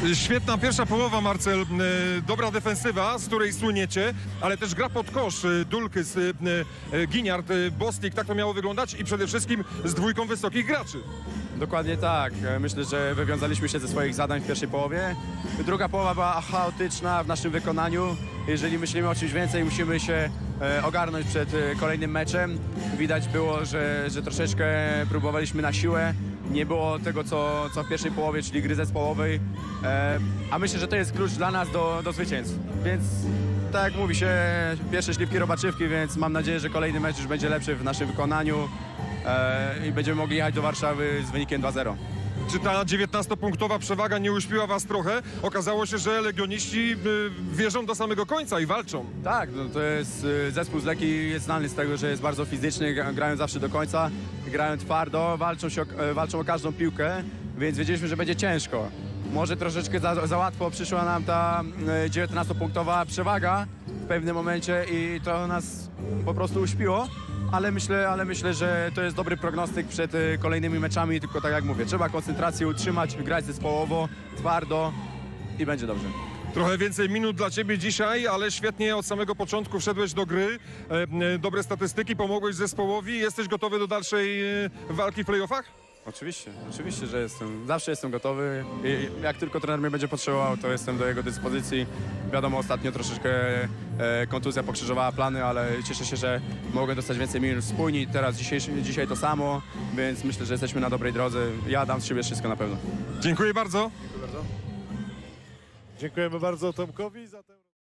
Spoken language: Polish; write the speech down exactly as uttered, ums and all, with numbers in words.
Świetna pierwsza połowa, Marcel. E, Dobra defensywa, z której słyniecie, ale też gra pod kosz. e, Dulkys, e, e, Giniard, e, Bostik, tak to miało wyglądać i przede wszystkim z dwójką wysokich graczy. Dokładnie tak. Myślę, że wywiązaliśmy się ze swoich zadań w pierwszej połowie. Druga połowa była chaotyczna w naszym wykonaniu. Jeżeli myślimy o czymś więcej, musimy się e, ogarnąć przed e, kolejnym meczem. Widać było, że, że troszeczkę próbowaliśmy na siłę. Nie było tego, co, co w pierwszej połowie, czyli gry zespołowej. E, a myślę, że to jest klucz dla nas do, do zwycięstw. Więc tak jak mówi się, pierwsze śliwki robaczywki, więc mam nadzieję, że kolejny mecz już będzie lepszy w naszym wykonaniu. I będziemy mogli jechać do Warszawy z wynikiem dwa zero. Czy ta dziewiętnastopunktowa przewaga nie uśpiła was trochę? Okazało się, że legioniści y, wierzą do samego końca i walczą. Tak, no to jest y, zespół z Leki, jest znany z tego, że jest bardzo fizyczny, grają zawsze do końca, grają twardo, walczą, się o, walczą o każdą piłkę, więc wiedzieliśmy, że będzie ciężko. Może troszeczkę za, za łatwo przyszła nam ta y, dziewiętnastopunktowa przewaga w pewnym momencie i to nas po prostu uśpiło. Ale myślę, ale myślę, że to jest dobry prognostyk przed y, kolejnymi meczami, tylko tak jak mówię, trzeba koncentrację utrzymać, grać zespołowo, twardo i będzie dobrze. Trochę więcej minut dla ciebie dzisiaj, ale świetnie od samego początku wszedłeś do gry. E, e, dobre statystyki, pomogłeś zespołowi. Jesteś gotowy do dalszej e, walki w playoffach? Oczywiście, oczywiście, że jestem. Zawsze jestem gotowy. I jak tylko trener mnie będzie potrzebował, to jestem do jego dyspozycji. Wiadomo, ostatnio troszeczkę e, kontuzja pokrzyżowała plany, ale cieszę się, że mogę dostać więcej minut spójni. Teraz dzisiaj, dzisiaj to samo, więc myślę, że jesteśmy na dobrej drodze. Ja dam z siebie wszystko na pewno. Dziękuję bardzo. Dziękuję bardzo. Dziękujemy bardzo Tomkowi za tę...